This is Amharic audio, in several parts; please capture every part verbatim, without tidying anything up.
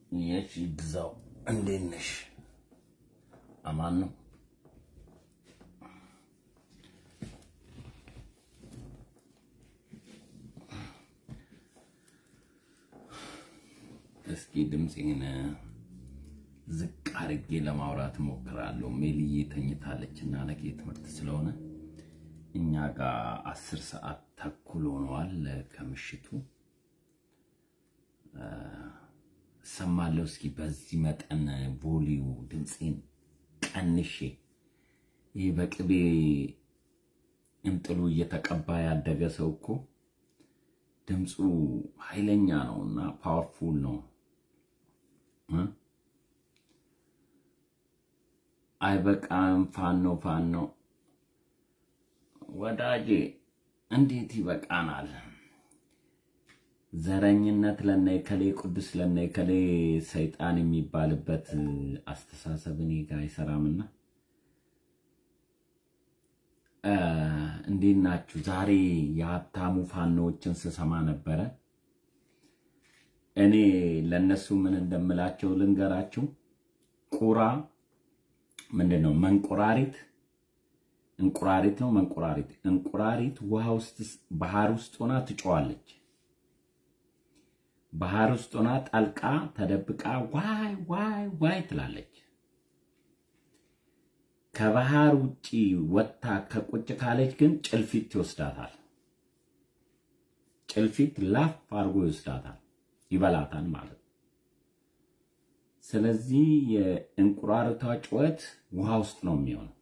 የሺ ግዛው እንዴት ነሽ? አማን ነው? እስኪ ድምጽን ዝቅ አድርጌ ለማውራት ሞክራለሁ። ሜልዬ ተኝታለችና ነገ ትምህርት ስለሆነ እኛ ጋር አስር ሰዓት ተኩል ሆኗል ከምሽቱ። ሰማለው እስኪ በዚህ መጠን ቮሊዩ ድምጽን ቀንሼ ይሄ በቅቤ እንጥሉ እየተቀባ ያደገ ሰው እኮ ድምጹ ኃይለኛ ነውና ፓወርፉል ነው። አይበቃም ፋኖ ፋኖ ወዳጄ እንዴት ይበቃናል? ዘረኝነት ለነይ ከሌ ቅዱስ ለነይ ከሌ ሰይጣን የሚባልበት አስተሳሰብን ይጋይ ሰራምና አ እንዴናችሁ? ዛሬ ያብታሙ ፋኖዎችን ሰሰማ ነበር። እኔ ለነሱ ምን እንደምላቸው ልንገራችሁ። ቁራ ምንድነው? መንቁራሪት እንቁራሪት ነው። መንቁራሪት እንቁራሪት ውሃ ውስጥ ባህር ውስጥ ሆና ትጮዋለች። ባህር ውስጥ ሆና ጣልቃ ተደብቃ ዋይ ዋይ ዋይ ትላለች። ከባህር ውጪ ወጣ ከቁጭ ካለች ግን ጭልፊት ይወስዳታል። ጭልፊት ላፍ አርጎ ይወስዳታል፣ ይበላታል ማለት። ስለዚህ የእንቁራሪቷ ጩኸት ውሃ ውስጥ ነው የሚሆነው።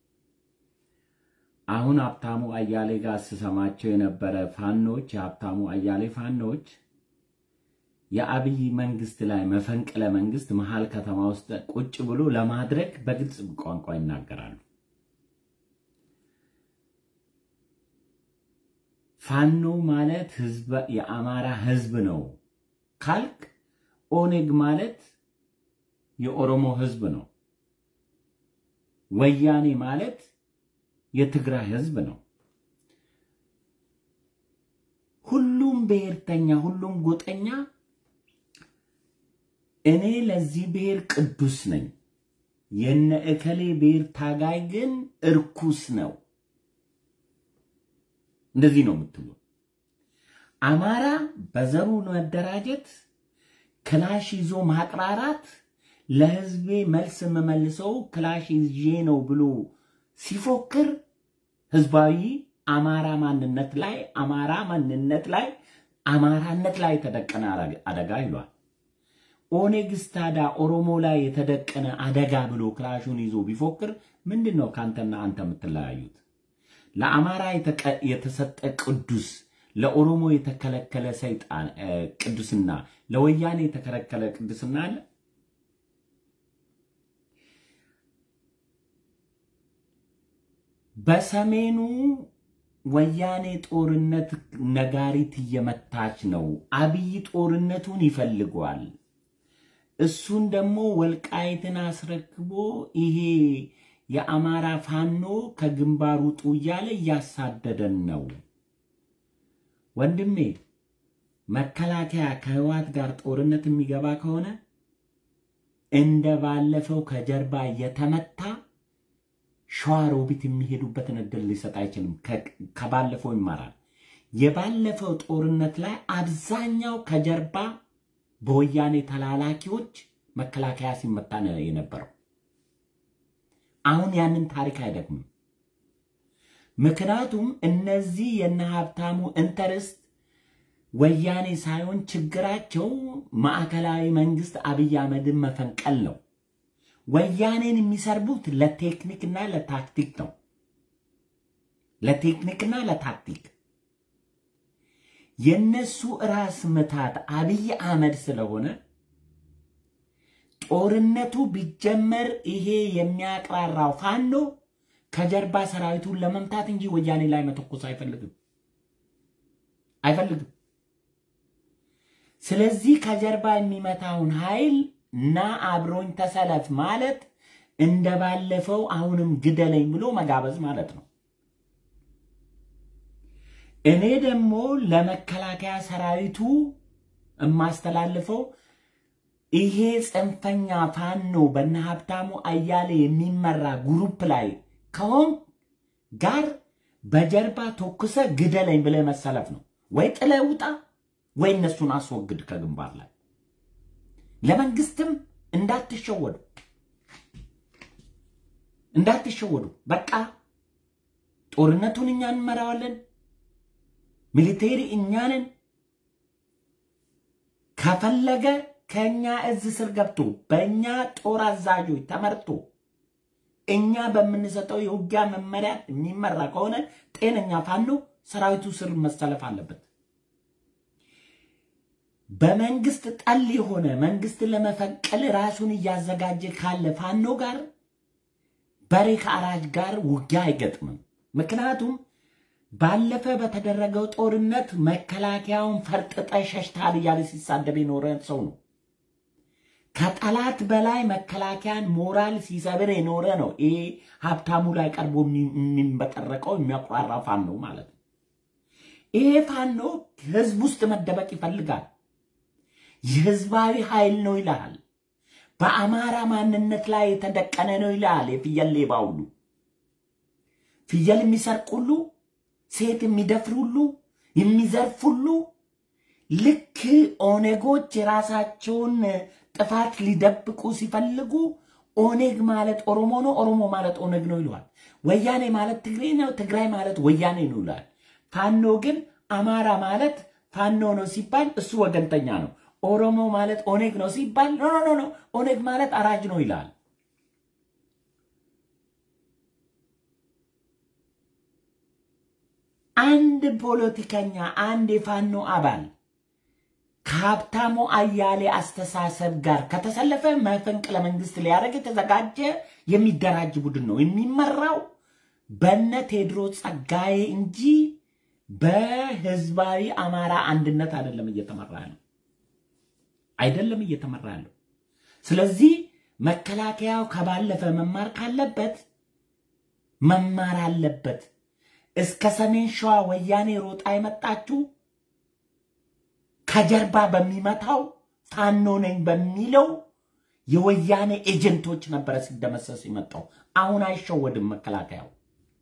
አሁን ሀብታሙ አያሌ ጋር ሲሰማቸው የነበረ ፋኖች የሀብታሙ አያሌ ፋኖች የአብይ መንግስት ላይ መፈንቅለ መንግስት መሃል ከተማ ውስጥ ቁጭ ብሎ ለማድረግ በግልጽ ቋንቋ ይናገራሉ። ፋኖ ማለት ህዝብ የአማራ ህዝብ ነው ካልክ ኦኔግ ማለት የኦሮሞ ህዝብ ነው። ወያኔ ማለት የትግራይ ህዝብ ነው። ሁሉም ብሔርተኛ ሁሉም ጎጠኛ እኔ ለዚህ ብሔር ቅዱስ ነኝ፣ የነ እከሌ ብሔር ታጋይ ግን እርኩስ ነው። እንደዚህ ነው የምትሉ። አማራ በዘሩ መደራጀት ክላሽ ይዞ ማቅራራት ለህዝቤ መልስ መመልሰው ክላሽ ይዤ ነው ብሎ ሲፎክር ህዝባዊ አማራ ማንነት ላይ አማራ ማንነት ላይ አማራነት ላይ ተደቀነ አደጋ ይሏል። ኦኔግ ስታዳ ኦሮሞ ላይ የተደቀነ አደጋ ብሎ ክላሹን ይዞ ቢፎክር ምንድነው ካንተና አንተ የምትለያዩት? ለአማራ የተሰጠ ቅዱስ ለኦሮሞ የተከለከለ ሰይጣን ቅዱስና ለወያኔ የተከለከለ ቅዱስና አለ? በሰሜኑ ወያኔ ጦርነት ነጋሪት እየመታች ነው። አብይ ጦርነቱን ይፈልጋል። እሱን ደግሞ ወልቃይትን አስረክቦ ይሄ የአማራ ፋኖ ከግንባሩ ጡያለ ያሳደደን ነው። ወንድሜ መከላከያ ከህዋት ጋር ጦርነት የሚገባ ከሆነ እንደ ባለፈው ከጀርባ የተመታ ሻዋሮቢት የሚሄዱበትን እድል ሊሰጥ አይችልም። ከባለፈው ይማራል። የባለፈው ጦርነት ላይ አብዛኛው ከጀርባ በወያኔ ተላላኪዎች መከላከያ ሲመታ ነው የነበረው። አሁን ያንን ታሪክ አይደግምም። ምክንያቱም እነዚህ የነ ሀብታሙ ኢንተረስት ወያኔ ሳይሆን ችግራቸው ማዕከላዊ መንግስት አብይ አህመድን መፈንቀል ነው። ወያኔን የሚሰርቡት ለቴክኒክና ለታክቲክ ነው። ለቴክኒክና ለታክቲክ የነሱ ራስ መታት አብይ አህመድ ስለሆነ ጦርነቱ ቢጀመር ይሄ የሚያቅራራው ፋኖ ከጀርባ ሰራዊቱን ለመምታት እንጂ ወያኔ ላይ መተኮስ አይፈልግም አይፈልግም። ስለዚህ ከጀርባ የሚመታውን ኃይል ና አብሮኝ ተሰለፍ ማለት እንደባለፈው አሁንም ግደለኝ ብሎ መጋበዝ ማለት ነው። እኔ ደግሞ ለመከላከያ ሰራዊቱ ማስተላልፈው ይሄ ጽንፈኛ ፋኖ በእነ ሀብታሙ አያሌ የሚመራ ግሩፕ ላይ ከሆን ጋር በጀርባ ተኩሰ ግደለኝ ብለ መሰለፍ ነው ወይ ጥለህ ውጣ ወይ እነሱን አስወግድ ከግንባር ላይ ለመንግስትም እንዳትሸወዱ እንዳትሸወዱ በቃ ጦርነቱን እኛ እንመራዋለን ሚሊቴሪ እኛንን ከፈለገ ከኛ እዝ ስር ገብቶ በእኛ ጦር አዛዦች ተመርቶ እኛ በመንሰጠው የውጊያ መመሪያ የሚመራ ከሆነ ጤነኛ ፋኖ ሰራዊቱ ስር መሰለፍ አለበት በመንግስት ጠል የሆነ መንግስት ለመፈቀል ራሱን ያዘጋጀ ካለ ፋኖ ጋር በሬ ከአራጅ ጋር ውጊያ አይገጥምም ምክንያቱም ባለፈ በተደረገው ጦርነት መከላከያውን ፈርጥጠ ሸሽታል ያለ ሲሳደብ የኖረ ሰው ነው ከጠላት በላይ መከላከያን ሞራል ሲሰብር የኖረ ነው ይሄ ሀብታሙ ላይ ቀርቦ የሚንበጠረቀው የሚያቋራ ፋኖ ማለት ነው ይሄ ፋኖ ህዝብ ውስጥ መደበቅ ይፈልጋል የህዝባዊ ኃይል ነው ይላል በአማራ ማንነት ላይ የተደቀነ ነው ይላል የፍየል ሌባውሉ ፍየል የሚሰርቁሉ ሴት የሚደፍሩሉ የሚዘርፉሉ ልክ ኦኔጎች ራሳቸውን ጥፋት ሊደብቁ ሲፈልጉ ኦኔግ ማለት ኦሮሞ ነው ኦሮሞ ማለት ኦኔግ ነው ይሏል ወያኔ ማለት ትግሬ ነው ትግራይ ማለት ወያኔ ነው ይላል ፋኖ ግን አማራ ማለት ፋኖ ነው ሲባል እሱ ወገንተኛ ነው ኦሮሞ ማለት ኦኔግ ነው ሲባል ኖ ኖ ኖ ኦኔግ ማለት አራጅ ነው ይላል አንድ ፖለቲከኛ አንድ የፋኖ አባል ከሀብታሙ አያሌ አስተሳሰብ ጋር ከተሰለፈ መፈንቅለ መንግስት ሊያደርግ የተዘጋጀ የሚደራጅ ቡድን ነው የሚመራው በእነ ቴዎድሮስ ጸጋዬ እንጂ በህዝባዊ አማራ አንድነት አይደለም እየተመራ ነው አይደለም እየተመራ ነው ስለዚህ መከላከያው ከባለፈ መማር ካለበት መማር አለበት እስከ ሰሜን ሸዋ ወያኔ ሮጣ ይመጣችሁ ከጀርባ በሚመታው ፋኖ ነኝ በሚለው የወያኔ ኤጀንቶች ነበር ሲደመሰስ ይመጣው አሁን አይሸወድም መከላከያው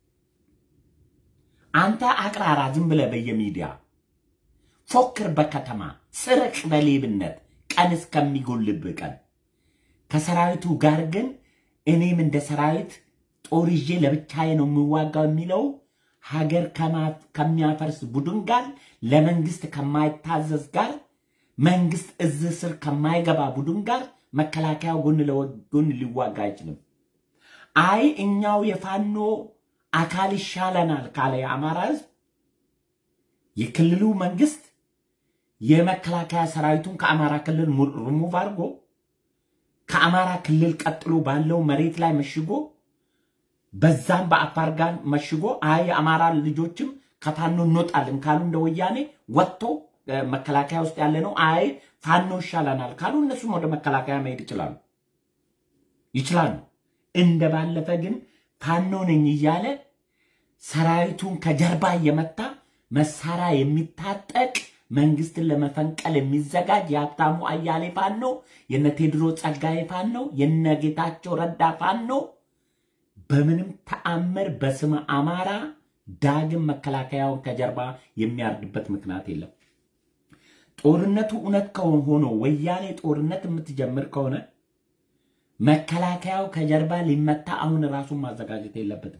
አንተ አቅራራ ዝም ብለ በየሚዲያ ፎክር በከተማ ስርቅ በሌብነት ቀን እስከሚጎልብ ቀን ከሰራዊቱ ጋር ግን እኔም እንደ ሰራዊት ጦር ይዤ ለብቻዬ ነው የምዋጋው የሚለው ሀገር ከሚያፈርስ ቡድን ጋር ለመንግስት ከማይታዘዝ ጋር መንግስት እዝ ስር ከማይገባ ቡድን ጋር መከላከያው ጎን ለጎን ሊዋጋ አይችልም አይ እኛው የፋኖ አካል ይሻለናል ካለ የአማራ ህዝብ የክልሉ መንግስት የመከላከያ ሰራዊቱን ከአማራ ክልል ሪሙቭ አድርጎ ከአማራ ክልል ቀጥሎ ባለው መሬት ላይ መሽጎ በዛም በአፋር ጋር መሽጎ አይ አማራ ልጆችም ከፋኖ እንወጣለን ካሉ እንደ ወያኔ ወጥቶ መከላከያ ውስጥ ያለ ነው አይ ፋኖ ይሻለናል ካሉ እነሱም ወደ መከላከያ መሄድ ይችላሉ ይችላሉ እንደ ባለፈ ግን ፋኖ ነኝ ይያለ ሰራዊቱን ከጀርባ የመታ መሳሪያ የሚታጠቅ መንግስትን ለመፈንቀል የሚዘጋጅ የሀብታሙ አያሌ ፋኖ የነ ቴዎድሮስ ጸጋዬ ፋኖ የነ ጌታቸው ረዳ ፋኖ በምንም ተአምር በስመ አማራ ዳግም መከላከያውን ከጀርባ የሚያርድበት ምክንያት የለም ጦርነቱ እውነት ከሆነ ወያኔ ጦርነት የምትጀምር ከሆነ መከላከያው ከጀርባ ሊመታ አሁን ራሱን ማዘጋጀት የለበትም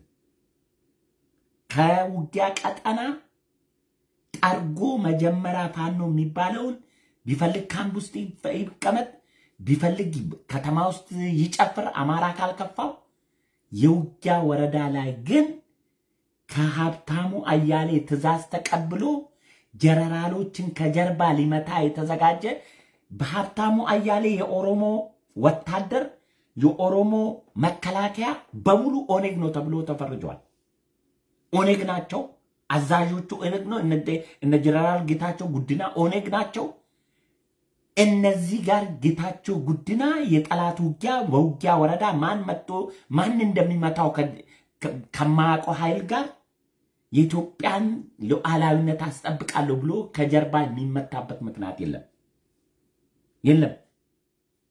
ከውጊያ ቀጠና ጠርጎ መጀመሪያ ፋኖ የሚባለውን ቢፈልግ ካምፕ ውስጥ ይቀመጥ ቢፈልግ ከተማ ውስጥ ይጨፍር አማራ ካልከፋው የውጊያ ወረዳ ላይ ግን ከሀብታሙ አያሌ ትዛዝ ተቀብሎ ጀነራሎችን ከጀርባ ሊመታ የተዘጋጀ በሀብታሙ አያሌ የኦሮሞ ወታደር የኦሮሞ መከላከያ በሙሉ ኦኔግ ነው ተብሎ ተፈርጇል ኦኔግ ናቸው አዛዦቹ ኦኔግ ነው እነ ጀነራል ጌታቸው ጉዲና ኦኔግ ናቸው እነዚህ ጋር ጌታቸው ጉዲና የጠላት ውጊያ ወውጊያ ወረዳ ማን መጥቶ ማን እንደሚመታው ከማያውቀው ኃይል ጋር የኢትዮጵያን ሉዓላዊነት አስጠብቃለሁ ብሎ ከጀርባ የሚመታበት ምክንያት የለም የለም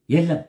የለም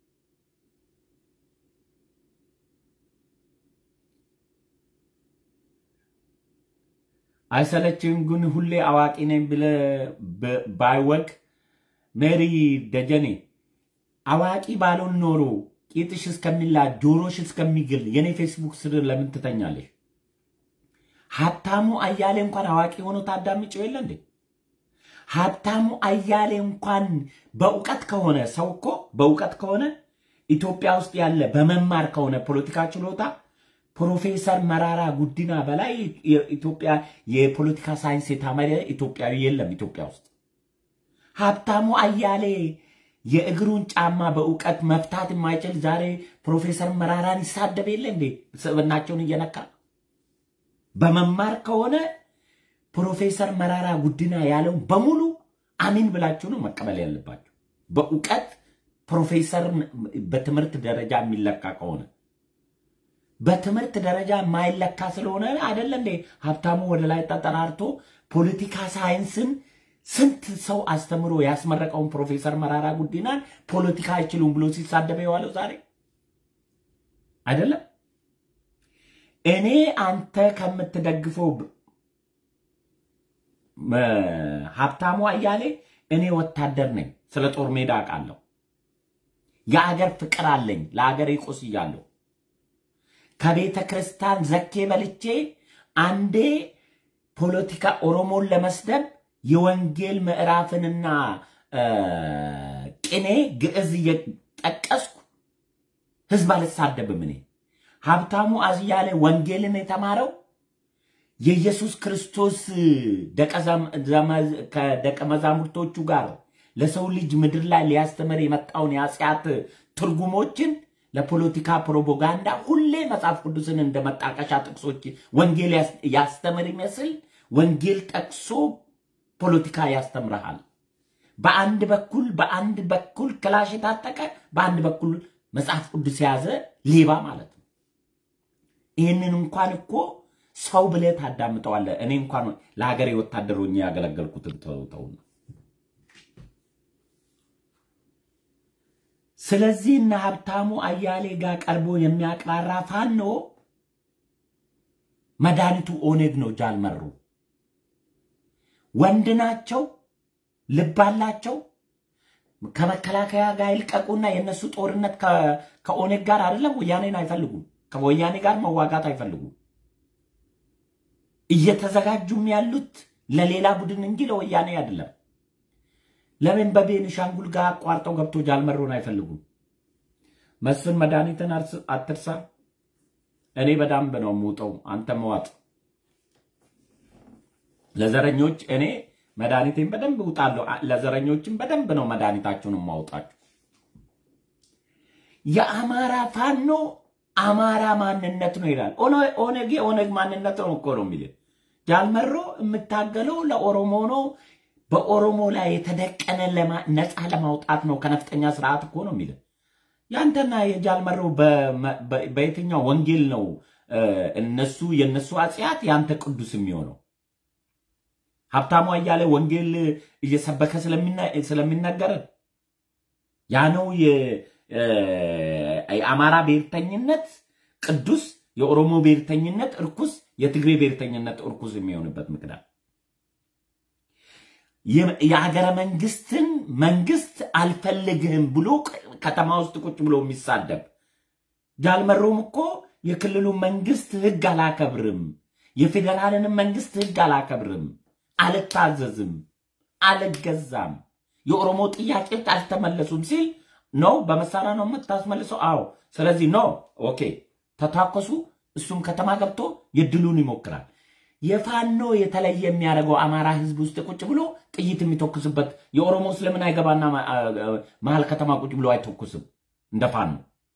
አይሰለችም ግን ሁሌ አዋቂ ነኝ ብለ ባይወቅ ሜሪ ደጀኔ አዋቂ ባሎን ኖሮ ቂጥሽ እስከሚላ ጆሮሽ እስከሚግል የኔ ፌስቡክ ስር ለምን ትተኛለሽ ሀብታሙ አያሌ እንኳን አዋቂ ሆኖ ታዳምጪው የለ እንዴ ሀብታሙ አያሌ እንኳን በእውቀት ከሆነ ሰውኮ በእውቀት ከሆነ ኢትዮጵያ ውስጥ ያለ በመማር ከሆነ ፖለቲካ ችሎታ ፕሮፌሰር መራራ ጉዲና በላይ ኢትዮጵያ የፖለቲካ ሳይንስ የተማረ ኢትዮጵያዊ የለም ኢትዮጵያ ውስጥ ሀብታሙ አያሌ የእግሩን ጫማ በእውቀት መፍታት የማይችል ዛሬ ፕሮፌሰር መራራን ይሳደብ የለ እንዴ ሰብናቸውን እየነካ በመማር ከሆነ ፕሮፌሰር መራራ ጉዲና ያለው በሙሉ አሚን ብላችሁ ነው መቀበል ያለባችሁ በእውቀት ፕሮፌሰር በትምህርት ደረጃ የሚለካ ከሆነ በትምህርት ደረጃ ማይለካ ስለሆነ አይደለ እንዴ ሀብታሙ ወደ ላይ ተጠራርቶ ፖለቲካ ሳይንስን ስንት ሰው አስተምሮ ያስመረቀውን ፕሮፌሰር መራራ ጉዲናን ፖለቲካ አይችሉም ብሎ ሲሳደበ ይዋለው ዛሬ አይደለ እኔ አንተ ከምትደግፈው ሀብታሙ አያሌ እኔ ወታደር ነኝ ስለ ጦር ሜዳ አቃለሁ የአገር ፍቅር አለኝ ለአገሬ ቆስያለሁ ከቤተ ክርስቲያን ዘኬ በልቼ አንዴ ፖለቲካ ኦሮሞን ለመስደብ የወንጌል ምዕራፍንና ቅኔ ግዕዝ እየጠቀስኩ ህዝብ አልሳደብም እኔ ሀብታሙ አያሌ ወንጌልን የተማረው የኢየሱስ ክርስቶስ ደቀ መዛሙርቶቹ ጋር ለሰው ልጅ ምድር ላይ ሊያስተምር የመጣውን ያጽያት ትርጉሞችን ለፖለቲካ ፕሮፓጋንዳ ሁሌ መጽሐፍ ቅዱስን እንደመጣቀሻ ጥቅሶች ወንጌል ያስተምር ይመስል ወንጌል ጠቅሶ ፖለቲካ ያስተምራል በአንድ በኩል በአንድ በኩል ክላሽ ታጠቀ በአንድ በኩል መጽሐፍ ቅዱስ ያዘ ሌባ ማለት ነው ይሄንን እንኳን እኮ ሰው ብለህ ታዳምጠዋለ እኔ እንኳን ለሀገሬ ወታደሮኛ ያገለገልኩት ተውተው ስለዚህ እና ሀብታሙ አያሌ ጋር ቀርቦ የሚያቀራራ ፋኖ መዳኒቱ ኦነግ ነው ጃልመሩ ወንድናቸው ልባላቸው ከመከላከያ ጋር ይልቀቁና የነሱ ጦርነት ከኦነግ ጋር አይደለም ወያኔን አይፈልጉም ከወያኔ ጋር መዋጋት አይፈልጉም እየተዘጋጁም ያሉት ለሌላ ቡድን እንጂ ለወያኔ አይደለም ለምን በቤኒሻንጉል ጋር አቋርጠው ገብቶ ጃልመሮን አይፈልጉም መስፍን መዳኒትን አትርሳ እኔ በዳምብ ነው ሙጠው አንተ መዋጥ ለዘረኞች እኔ መዳኒቴን በደንብ ውጣለሁ ለዘረኞችም በደንብ ነው መዳኒታቸውን ማውጣቸው የአማራ ፋኖ አማራ ማንነት ነው ይላል ኦነግ ኦነግ ማንነት ነው እኮ ነው የሚል ጃልመሮ የምታገለው ለኦሮሞ ነው በኦሮሞ ላይ የተደቀነ ነፃ ለማውጣት ነው ከነፍጠኛ ስርዓት እኮ ነው የሚል ያንተና የጃልመሮ በየትኛው ወንጌል ነው እነሱ የነሱ አጽያት ያንተ ቅዱስ የሚሆነው ሀብታሙ አያሌ ወንጌል እየሰበከ ስለሚነገር ያ ነው የአማራ ብሔርተኝነት ቅዱስ የኦሮሞ ብሔርተኝነት እርኩስ የትግሬ ብሔርተኝነት እርኩስ የሚሆንበት ምክንያት የሀገረ መንግስትን መንግስት አልፈልግህም ብሎ ከተማ ውስጥ ቁጭ ብሎ የሚሳደብ ጃልመሮም እኮ የክልሉ መንግስት ህግ አላከብርም የፌደራልን መንግስት ህግ አላከብርም አልታዘዝም አልገዛም የኦሮሞ ጥያቄዎች አልተመለሱም ሲል ነው በመሳሪያ ነው የምታስመልሰው አዎ ስለዚህ ነው ኦኬ ተታከሱ እሱም ከተማ ገብቶ የድሉን ይሞክራል የፋኖ የተለየ የሚያደርገው አማራ ህዝብ ውስጥ ቁጭ ብሎ ጥይት የሚተኩስበት የኦሮሞ ስለምን አይገባና መሃል ከተማ ቁጭ ብሎ አይተኩስም እንደፋኖ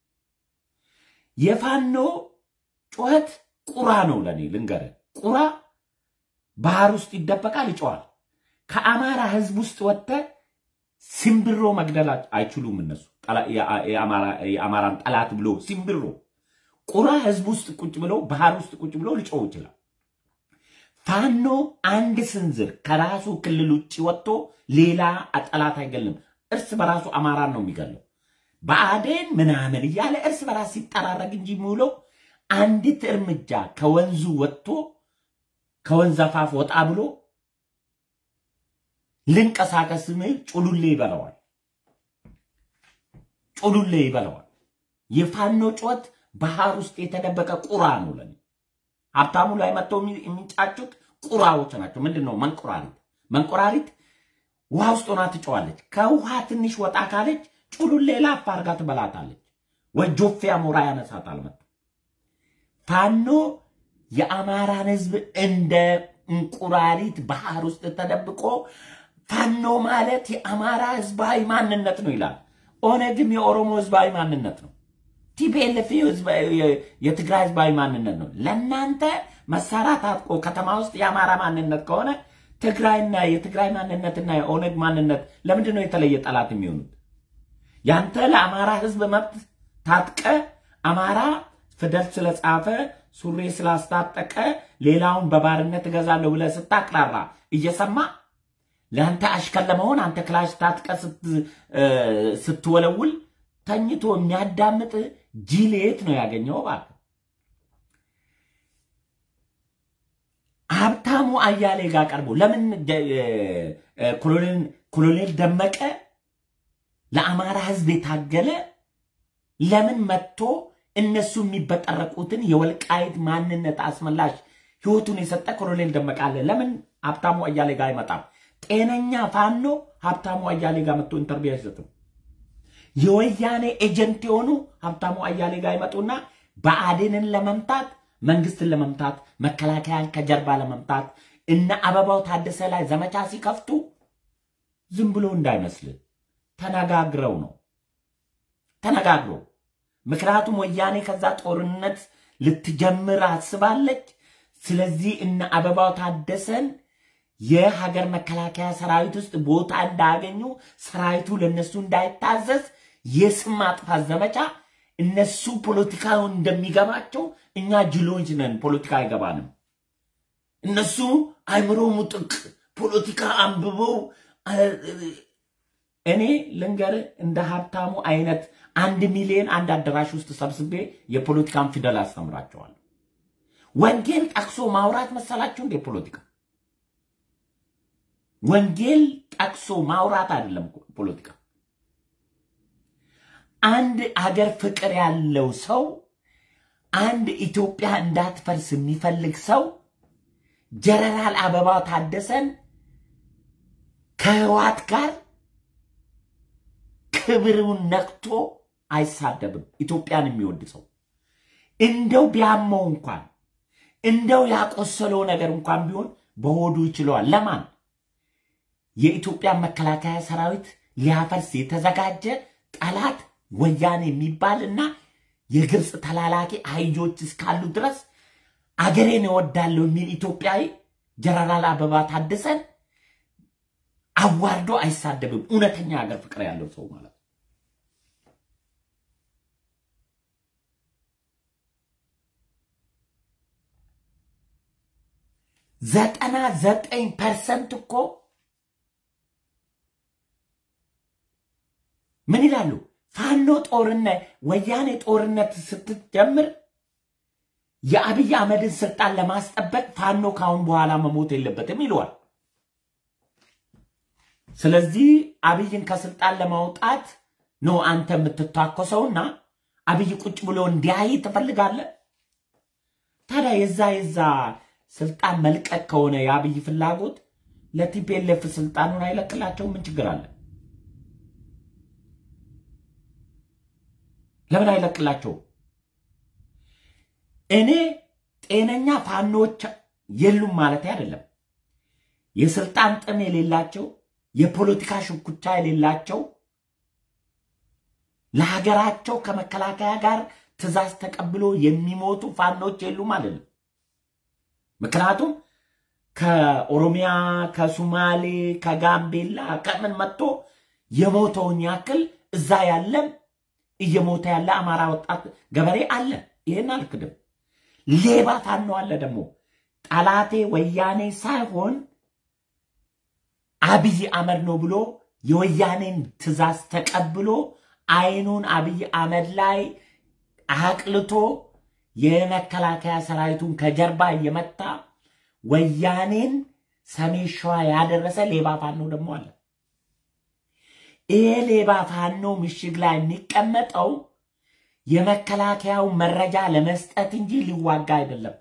የፋኖ ጩኸት ቁራ ነው ለኔ ልንገር ቁራ ባህር ውስጥ ይደበቃል ይጮሃል ከአማራ ህዝብ ውስጥ ወጥተ ሲምብሮ መግደላት አይችሉም እነሱ የአማራ የአማራን ጠላት ብሎ ሲምብሮ ቁራ ህዝብ ውስጥ ቁጭ ብሎ ባህር ውስጥ ቁጭ ብሎ ሊጮህ ይችላል ፋኖ አንድ ስንዝር ከራሱ ክልል ውጪ ወጥቶ ሌላ ጠላት አይገልም እርስ በራሱ አማራን ነው የሚገለው بعدين ምናምን እያለ እርስ በራስ ሲጠራረግ እንጂ ሙሉ አንዲት እርምጃ ከወንዙ ወጥቶ ከወንዝ አፋፍ ወጣ ብሎ ልንቀሳቀስ ምን ጩሉሌ ይበላዋል ጩሉሌ ይበላዋል የፋኖ ጮት ባህር ውስጥ የተደበቀ ቁራ ነው ለኔ ሀብታሙ ላይ መጥተው የሚጫጩት ቁራዎች ናቸው ምንድነው መንቁራሪት መንቁራሪት ውሃ ውስጥ ሆና ትጫዋለች ከውሃ ትንሽ ወጣ ካለች ጩሉሌ ላፍ አርጋ ትበላታለች ወጆፌ አሞራ ያነሳታል መጥ ፋኖ የአማራን ህዝብ እንደ እንቁራሪት ባህር ውስጥ ተደብቆ ፋኖ ማለት የአማራ ህዝባዊ ማንነት ነው ይላል ኦነግም የኦሮሞ ህዝባዊ ማንነት ነው ቲፒኤልኤፍ የትግራይ ህዝባዊ ማንነት ነው ለናንተ መሳራት አጥቆ ከተማ ውስጥ የአማራ ማንነት ከሆነ ትግራይና የትግራይ ማንነትና የኦነግ ማንነት ለምንድን ነው የተለየ ጠላት የሚሆኑት ያንተ ለአማራ ህዝብ መብት ታጥቀ አማራ ፍደል ስለጻፈ ሱሪ ስላስታጠቀ ሌላውን በባርነት ገዛለው ብለ ስታቅራራ እየሰማ ለአንተ አሽከለመውን አንተ ክላሽ ታጥቀ ስትወለውል ተኝቶ የሚያዳምጥ ጂሌት ነው ያገኘው ባክ ሀብታሙ አያሌ ጋር ቀርቦ ለምን ኮሎኔል ኮሎኔል ደመቀ ለአማራ ህዝብ የታገለ ለምን መጥቶ እነሱ የሚበጠረቁትን የወልቃይት ማንነት አስመላሽ ህይወቱን የሰጠ ኮሎኔል ደመቀ አለ ለምን ሀብታሙ አያሌ ጋር አይመጣም ጤነኛ ፋኖ ሀብታሙ አያሌ ጋር መጥቶ ኢንተርቪው አይሰጥም የወያኔ ኤጀንት የሆኑ ሀብታሙ አያሌ ጋር ይመጡና በአዴንን ለመምታት መንግስትን ለመምታት መከላከያን ከጀርባ ለመምታት እና አበባው ታደሰ ላይ ዘመቻ ሲከፍቱ ዝም ብሎ እንዳይመስል ተነጋግረው ነው ተነጋግረው ምክንያቱም ወያኔ ከዛ ጦርነት ልትጀምር አስባለች ስለዚህ እና አበባው ታደሰን የሀገር መከላከያ ሰራዊት ውስጥ ቦታ እንዳያገኙ ሰራዊቱ ለነሱ እንዳይታዘዝ የስም ማጥፋት ዘመቻ እነሱ ፖለቲካው እንደሚገባቸው እኛ ጅሎች ነን ፖለቲካ አይገባንም እነሱ አይምሮ ሙጥቅ ፖለቲካ አንብበው እኔ ለንገር እንደ ሀብታሙ አይነት አንድ ሚሊዮን አንድ አዳራሽ ውስጥ ሰብስቤ የፖለቲካን ፊደል አስተምራቸዋል ወንጌል ጠቅሶ ማውራት መሰላችሁ እንደ ፖለቲካ ወንጌል ጠቅሶ ማውራት አይደለም ፖለቲካ አንድ አገር ፍቅር ያለው ሰው አንድ ኢትዮጵያ እንዳትፈርስ የሚፈልግ ሰው ጀነራል አበባው ታደሰን ከህዋት ጋር ክብሩን ነክቶ አይሳደብም ኢትዮጵያን የሚወድ ሰው እንደው ቢያመው እንኳን እንደው ያቆሰለው ነገር እንኳን ቢሆን በሆዱ ይችላል ለማን የኢትዮጵያ መከላከያ ሰራዊት ሊያፈርስ የተዘጋጀ ጠላት ወያኔ የሚባልና የግብጽ ተላላኪ አይጆች እስካሉ ድረስ አገሬን እወዳለሁ የሚል ኢትዮጵያዊ ጀነራል አበባ ታደሰን አዋርዶ አይሳደብም እውነተኛ ሀገር ፍቅር ያለው ሰው ማለት ዘጠና ዘጠኝ ፐርሰንት እኮ ምን ይላሉ ፋኖ ጦርነት ወያኔ ጦርነት ስትጀምር የአብይ አህመድን ስልጣን ለማስጠበቅ ፋኖ ካሁን በኋላ መሞት የለበትም ይሏል ስለዚህ አብይን ከስልጣን ለማውጣት ነው አንተ የምትታከሰውና አብይ ቁጭ ብሎ እንዲያይ ተፈልጋለህ ታዲያ የዛ የዛ ስልጣን መልቀቅ ከሆነ የአብይ ፍላጎት ለቲፒኤልኤፍ ስልጣኑን አይለቅላቸው ምን ችግር አለ ለምን አይለቅላቸው እኔ ጤነኛ ፋኖች የሉም ማለት አይደለም የስልጣን ጥም የሌላቸው የፖለቲካ ሽኩቻ የሌላቸው ለሀገራቸው ከመከላከያ ጋር ትዛዝ ተቀብሎ የሚሞቱ ፋኖች የሉም ማለት ነው ምክንያቱም ከኦሮሚያ ከሶማሌ ከጋምቤላ ከምን መጥቶ የሞተውን ያክል እዛ ያለም እየሞተ ያለ አማራ ወጣት ገበሬ አለ ይሄን አልክድም ሌባ ፋኖ አለ ደግሞ ጠላቴ ወያኔ ሳይሆን አብይ አህመድ ነው ብሎ የወያኔን ትዛዝ ተቀብሎ አይኑን አብይ አህመድ ላይ አቅልቶ የመከላከያ ሰራዊቱን ከጀርባ እየመታ ወያኔን ሰሜን ሸዋ ያደረሰ ሌባ ፋኖ ደግሞ አለ። ይሄ ሌባ ፋኖ ምሽግ ላይ የሚቀመጠው የመከላከያው መረጃ ለመስጠት እንጂ ሊዋጋ አይደለም።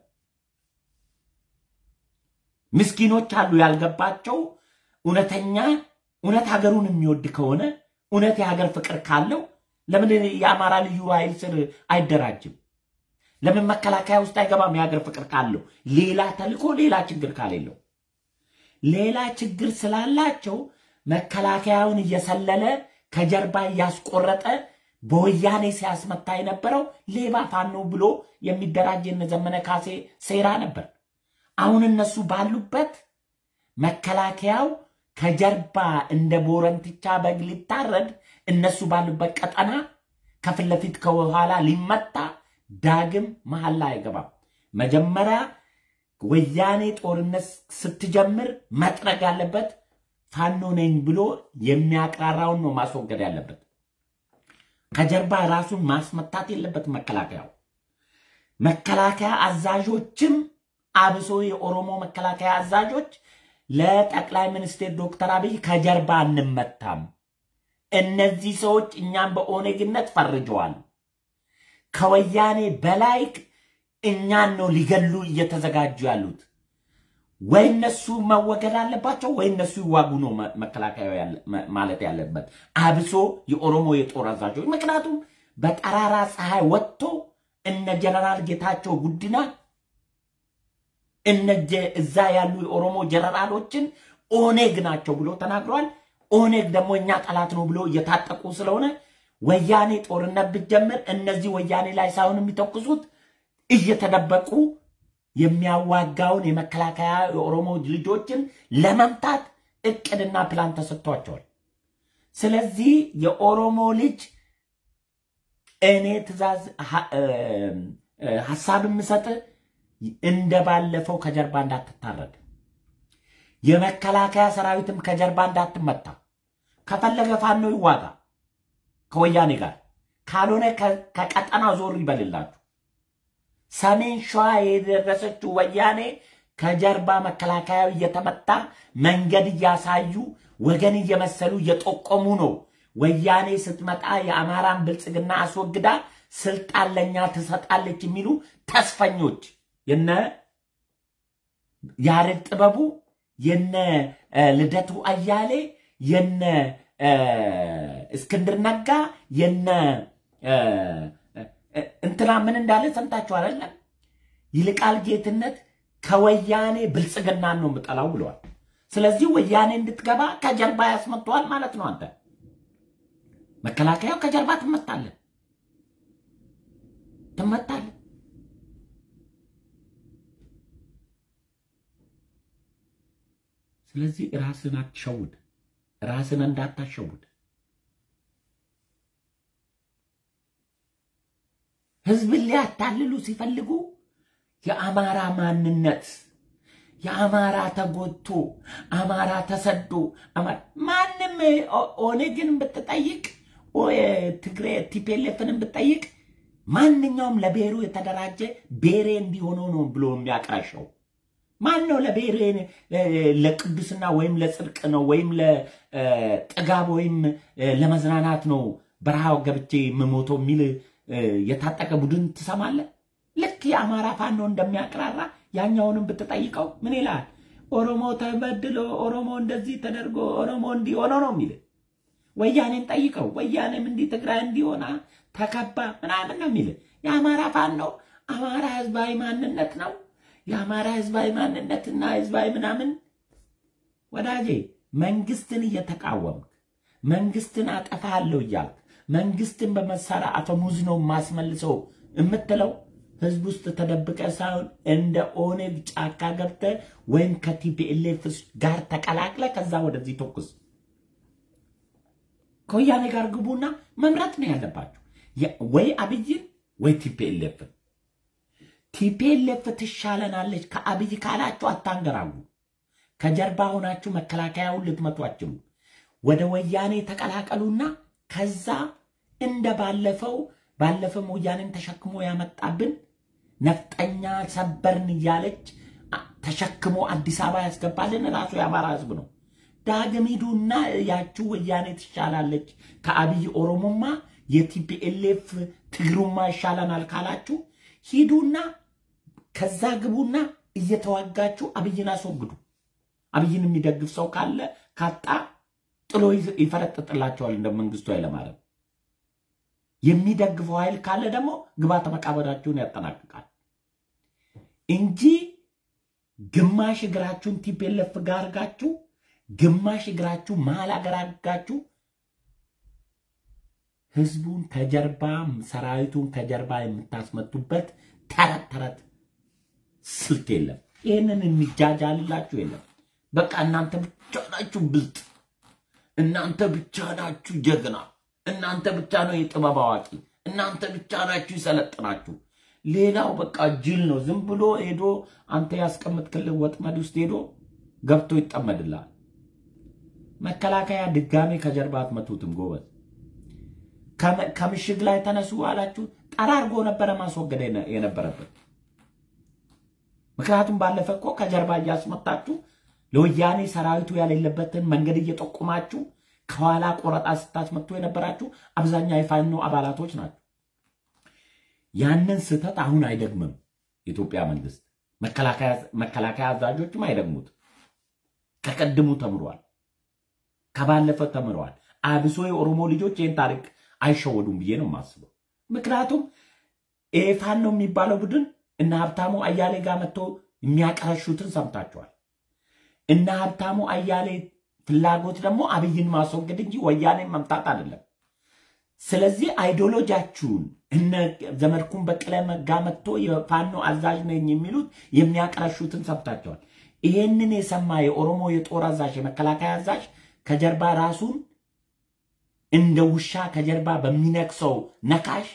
ምስኪኖች አሉ ያልገባቸው እውነተኛ እውነት ሀገሩን የሚወድ ከሆነ እውነት የሀገር ፍቅር ካለው ለምን የአማራ ልዩ ኃይል ስር አይደራጅም? ለምን መከላከያ ውስጥ አይገባም? የሀገር ፍቅር ካለው ሌላ ተልኮ ሌላ ችግር ካሌለው ሌላ ችግር ስላላቸው መከላከያውን እየሰለለ ከጀርባ ያስቆረጠ በወያኔ ሲያስመታ የነበረው ሌባ ፋኖ ብሎ የሚደራጅ የዘመነ ካሴ ሴራ ነበር። አሁን እነሱ ባሉበት መከላከያው ከጀርባ እንደ ቦረንትቻ በግ ሊታረድ እነሱ ባሉበት ቀጠና ከፊት ለፊት ከኋላ ሊመታ ዳግም መሐላ አይገባም። መጀመሪያ ወያኔ ጦርነት ስትጀምር መጥረግ ያለበት ፋኖ ነኝ ብሎ የሚያቀራራውን ነው ማስወገድ ያለበት። ከጀርባ ራሱን ማስመታት የለበት መከላከያው። መከላከያ አዛዦችም አብሶ የኦሮሞ መከላከያ አዛዦች ለጠቅላይ ሚኒስትር ዶክተር አብይ ከጀርባ እንመታም፣ እነዚህ ሰዎች እኛም በኦነግነት ፈርጀዋል፣ ከወያኔ በላይ እኛን ነው ሊገሉ እየተዘጋጁ ያሉት፣ ወይ እነሱ መወገድ አለባቸው ወይ እነሱ ይዋጉ ነው መከላከያው ማለት ያለበት። አብሶ የኦሮሞ የጦር አዛዦች ምክንያቱም በጠራራ ፀሐይ ወጥቶ እነ ጀነራል ጌታቸው ጉዲና እነጀ እዛ ያሉ የኦሮሞ ጀነራሎችን ኦነግ ናቸው ብሎ ተናግሯል። ኦነግ ደግሞ እኛ ጠላት ነው ብሎ እየታጠቁ ስለሆነ ወያኔ ጦርነት ቢጀምር እነዚህ ወያኔ ላይ ሳይሆን የሚተኩሱት እየተደበቁ የሚያዋጋውን የመከላከያ የኦሮሞ ልጆችን ለመምታት እቅድና ፕላን ተሰጥቷቸዋል። ስለዚህ የኦሮሞ ልጅ እኔ ትዛዝ ሐሳብ ምሰጥ እንደባለፈው ከጀርባ እንዳትታረድ፣ የመከላከያ ሰራዊትም ከጀርባ እንዳትመታ። ከፈለገ ፋኖ ይዋጋ ከወያኔ ጋር፣ ካልሆነ ከቀጠና ዞር ይበልላችሁ። ሰሜን ሸዋ የደረሰችው ወያኔ ከጀርባ መከላከያው እየተመታ መንገድ እያሳዩ ወገን እየመሰሉ እየጠቆሙ ነው። ወያኔ ስትመጣ የአማራን ብልጽግና አስወግዳ ስልጣን ለኛ ትሰጣለች የሚሉ ተስፈኞች የነ ያሬድ ጥበቡ የነ ልደቱ አያሌ የነ እስክንድር ነጋ የነ እንትና ምን እንዳለ ሰምታችኋል አይደል? ይልቃል ጌትነት ከወያኔ ብልጽግና ነው መጣላው ብለዋል። ስለዚህ ወያኔ እንድትገባ ከጀርባ ያስመጣዋል ማለት ነው። አንተ መከላከያው ከጀርባ ትመታለ ትመታለ። ስለዚህ ራስን አትሸውድ፣ ራስን እንዳታሸውድ። ህዝብ ሊያታልሉ ሲፈልጉ የአማራ ማንነት የአማራ ተጎቶ አማራ ተሰዶ ማንም ኦነግን ብትጠይቅ ወይ ትግሬ ቲፒኤልኤፍን ብትጠይቅ ማንኛውም ለብሔሩ የተደራጀ ብሔሬ እንዲሆነው ነው ብሎ የሚያቀራሸው ማን ነው? ለብሔሬ ለቅዱስና ወይም ለጽድቅ ነው ወይም ለጥጋብ ወይም ለመዝናናት ነው በረሃው ገብቼ መሞቶ ሚል የታጠቀ ቡድን ትሰማለህ? ልክ የአማራ ፋኖ እንደሚያቀራራ ያኛውንም ብትጠይቀው ምን ይላል? ኦሮሞ ተበድሎ ኦሮሞ እንደዚህ ተደርጎ ኦሮሞ እንዲሆነ ነው የሚል። ወያኔን ጠይቀው ወያኔም እንዲ ትግራይ እንዲሆና ተከባ ምናምን ነው የሚል። የአማራ ፋኖ አማራ ህዝባዊ ማንነት ነው። የአማራ ህዝባዊ ማንነትና ህዝባዊ ምናምን ወዳጄ መንግስትን እየተቃወምክ መንግስትን አጠፋለሁ እያልክ መንግስትን በመሳሪያ አፈሙዝ ነው ማስመልሰው እምትለው ህዝብ ውስጥ ተደብቀ ሳይሆን እንደ ኦነግ ጫካ ገብተ ወይም ከቲፒኤልኤፍ ጋር ተቀላቅለ ከዛ ወደዚህ ተኩስ ከወያኔ ጋር ግቡና መምረጥ ነው ያለባችሁ። ወይ አብይን ወይ ቲፒኤልኤፍ። ቲፒኤልኤፍ ትሻለናለች ከአብይ ካላችሁ አታንገራጉ። ከጀርባ ሆናችሁ መከላከያውን ልትመቷችሁ ወደ ወያኔ ተቀላቀሉና ከዛ እንደ ባለፈው ባለፈው ሞያንን ተሸክሞ ያመጣብን ነፍጠኛ ሰበርን ያለች ተሸክሞ አዲስ አበባ ያስገባልን ራሱ የአማራ ህዝብ ነው ዳግም ሂዱና ያቹ ወያኔ ትሻላለች ከአብይ ኦሮሞማ የቲፒኤልኤፍ ትግሩማ ይሻላናል ካላችሁ ሂዱና ከዛ ግቡና እየተዋጋችሁ አብይን አስወግዱ አብይን የሚደግፍ ሰው ካለ ካጣ ጥሎ ይፈረጥጥላቸዋል እንደ መንግስቱ ኃይለማርያም የሚደግፈው ኃይል ካለ ደግሞ ግባተ መቃብራችሁን ያጠናቅቃል እንጂ ግማሽ እግራችሁን ቲፒኤልኤፍ ጋር አርጋችሁ ግማሽ እግራችሁ ማል አገራጋችሁ ህዝቡን ከጀርባ ሰራዊቱን ከጀርባ የምታስመጡበት ተረት ተረት ስልት የለም ይሄንን እንጃጃልላችሁ የለም በቃ እናንተ ብቻ ናችሁ ብልጥ እናንተ ብቻ ናችሁ ጀግና እናንተ ብቻ ነው የጥበብ አዋቂ እናንተ ብቻ ናችሁ ይሰለጥናችሁ ሌላው በቃ ጅል ነው ዝም ብሎ ሄዶ አንተ ያስቀምጥክልህ ወጥመድ ውስጥ ሄዶ ገብቶ ይጠመድላል መከላከያ ድጋሜ ከጀርባ አትመቱትም ጎበዝ ከምሽግ ላይ ተነሱ አላችሁ ጠራርጎ ነበር ማስወገድ የነበረበት ምክንያቱም ባለፈው ከጀርባ ያስመጣችሁ ለወያኔ ሰራዊቱ ያለለበትን መንገድ እየጠቆማችሁ ከኋላ ቆረጣ ስታስመጡ የነበራችሁ አብዛኛው የፋኖ አባላቶች ናቸው ያንን ስተት አሁን አይደግምም ኢትዮጵያ መንግስት መከላከያ መከላከያ አዛዦችም አይደግሙት ከቀድሙ ተምሯል ከባለፈው ተምሯል አብሶ የኦሮሞ ልጆች ይህን ታሪክ አይሸወዱም ብዬ ነው ማስበው ምክንያቱም ኤፋኖ የሚባለው ቡድን እና ሀብታሙ አያሌ ጋር መጥቶ የሚያቀርሹትን ሰምታችኋል እና ሀብታሙ አያሌ ፍላጎት ደግሞ አብይን ማስወገድ እንጂ ወያኔ መምጣት አይደለም ስለዚህ አይዲዮሎጂያችሁን እነ ዘመድኩን በቀለ ጋር መጥቶ የፋኖ አዛዥ ነኝ የሚሉት የሚያቀርሹትን ሰምታችኋል ይሄንን የሰማ የኦሮሞ የጦር አዛዥ የመከላከያ አዛዥ ከጀርባ ራሱን እንደ ውሻ ከጀርባ በሚነክሰው ነካሽ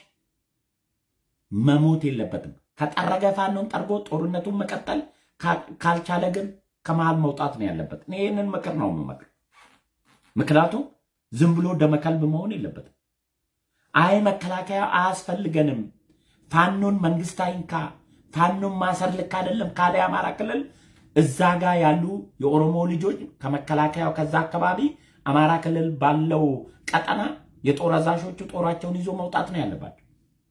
መሞት የለበትም ከጠረገ ፋኖን ጠርጎ ጦርነቱን መቀጠል ካልቻለ ግን ከመሃል መውጣት ነው ያለበት እኔንን መከር ነው መመክር ምክንያቱም ዝም ብሎ ደመከልብ መሆን የለበትም አይ መከላከያ አያስፈልገንም ፋኖን መንግስት አይንካ ፋኖን ማሰር ልክ አይደለም ካለ አማራ ክልል እዛ ጋር ያሉ የኦሮሞ ልጆች ከመከላከያው ከዛ አካባቢ አማራ ክልል ባለው ቀጠና የጦር አዛዦቹ ጦራቸውን ይዞ መውጣት ነው ያለባቸው